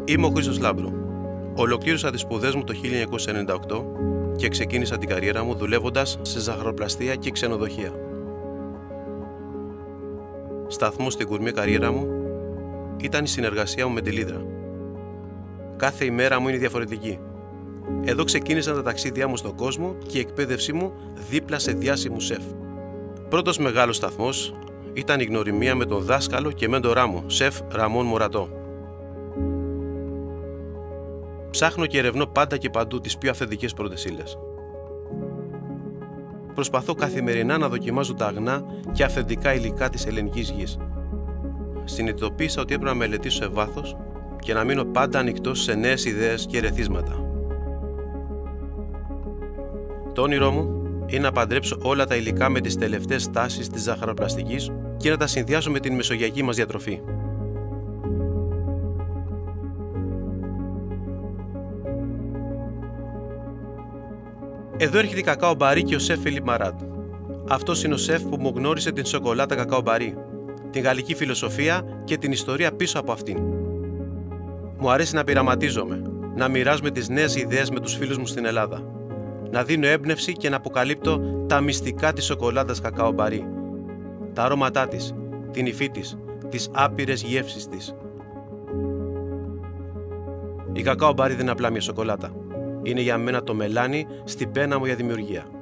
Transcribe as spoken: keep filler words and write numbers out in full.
Είμαι ο Χρήστος Λάμπρου. Ολοκλήρωσα τις σπουδές μου το χίλια εννιακόσια ενενήντα οκτώ και ξεκίνησα την καριέρα μου δουλεύοντας σε ζαχαροπλαστεία και ξενοδοχεία. Σταθμός στην κουρμή καριέρα μου ήταν η συνεργασία μου με τη Λίδρα. Κάθε ημέρα μου είναι διαφορετική. Εδώ ξεκίνησαν τα ταξίδια μου στον κόσμο και η εκπαίδευσή μου δίπλα σε διάσημους σεφ. Πρώτος μεγάλος σταθμός ήταν η γνωριμία με τον δάσκαλο και μέντορά μου, σεφ Ραμόν Μορατό. Ψάχνω και ερευνώ πάντα και παντού τις πιο αυθεντικές πρώτες ύλες. Προσπαθώ καθημερινά να δοκιμάζω τα αγνά και αυθεντικά υλικά της ελληνικής γης. Συνειδητοποίησα ότι έπρεπε να μελετήσω σε βάθος και να μείνω πάντα ανοιχτός σε νέες ιδέες και ερεθίσματα. Το όνειρό μου είναι να παντρέψω όλα τα υλικά με τις τελευταίες τάσεις της ζαχαροπλαστικής και να τα συνδυάσω με την μεσογειακή μας διατροφή. Εδώ έρχεται η Κακάο Μπαρί και ο σεφ Φιλίπ Μαράτ. Αυτός είναι ο σεφ που μου γνώρισε την σοκολάτα Κακάο Μπαρί, την γαλλική φιλοσοφία και την ιστορία πίσω από αυτήν. Μου αρέσει να πειραματίζομαι, να μοιράζομαι τις νέες ιδέες με τους φίλους μου στην Ελλάδα, να δίνω έμπνευση και να αποκαλύπτω τα μυστικά της σοκολάτας Κακάο Μπαρί, τα αρώματά της, την υφή της, τις άπειρες γεύσεις της. Η Κακάο Μπαρί δεν είναι απλά μια σοκολάτα. Είναι για μένα το μελάνι στην πένα μου για δημιουργία.